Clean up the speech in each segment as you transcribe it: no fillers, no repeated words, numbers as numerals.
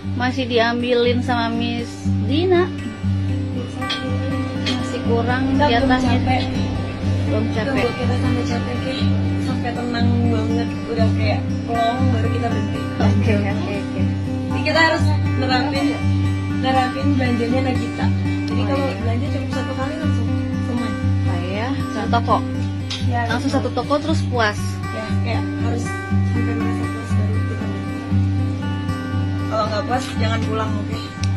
Masih diambilin sama Miss Dina. Masih kurang jatahnya. Belum capek. Kita sampai capek kayak sampai tenang banget, udah kayak plong baru kita berhenti. Oke. Jadi kita harus nerapin belanjanya Nagita. Jadi kalau belanja cukup satu kali langsung semuanya. Ya, satu toko. Ya, Langsung satu toko terus puas. ya kayak harus sampai merasa puas baru kita berhenti. Kalau nggak puas jangan pulang, oke?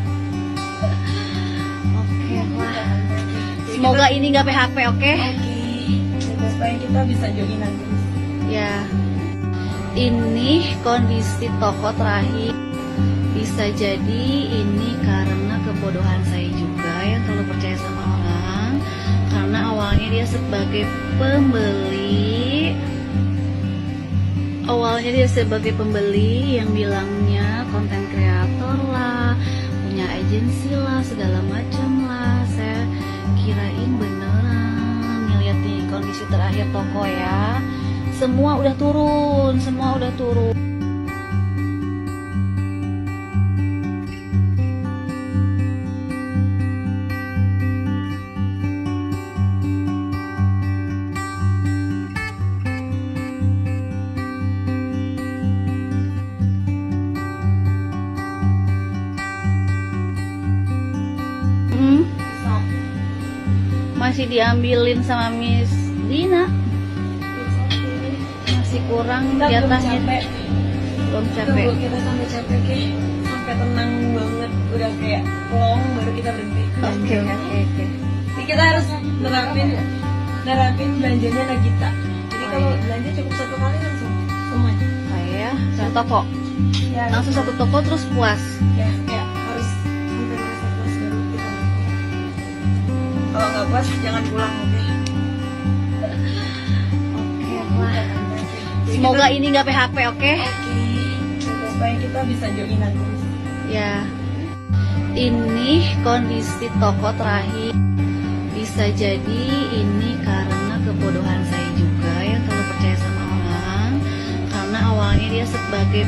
Oke lah. Semoga ini nggak PHP, oke? Oke. Supaya kita bisa joginan terus. Ya. Ini kondisi toko terakhir. Bisa jadi ini karena kebodohan saya juga yang terlalu percaya sama orang. Karena awalnya dia sebagai pembeli. Yang bilangnya konten kreator lah, punya agensi lah, segala macam lah. Saya kirain beneran. Ngeliat nih kondisi terakhir toko ya, semua udah turun. Masih diambilin sama Miss Dina. Masih kurang jatahnya. Belum capek. Kita sampai capek kayak sampai tenang banget, udah kayak plong baru kita berhenti. Oke. Jadi kita harus nerapin belanjanya Nagita. Jadi kalau belanja cukup satu kali langsung semuanya. Ya, satu toko. Ya, Langsung satu toko terus puas. ya kayak harus sampai merasa puas baru kita berhenti. Kalau nggak puas jangan pulang, oke? Oke lah. Semoga ini nggak PHP, oke? Supaya kita bisa joginan terus. Ya. Ini kondisi toko terakhir. Bisa jadi ini karena kebodohan saya juga yang terlalu percaya sama orang. Karena awalnya dia sebagai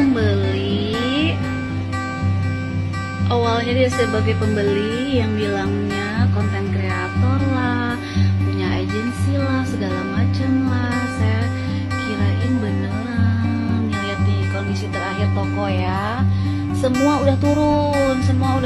pembeli yang bilangnya konten kreator lah, punya agensi lah, segala macam lah. Saya kirain beneran. Ngeliat nih kondisi terakhir toko ya, semua udah turun.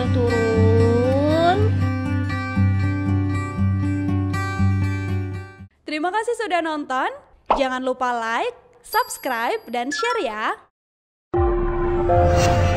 Terima kasih sudah nonton. Jangan lupa like, subscribe, dan share ya.